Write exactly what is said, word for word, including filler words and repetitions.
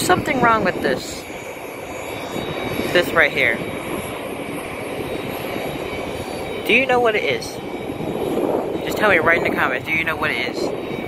There's something wrong with this. This right here. Do you know what it is? Just tell me right in the comments, do you know what it is?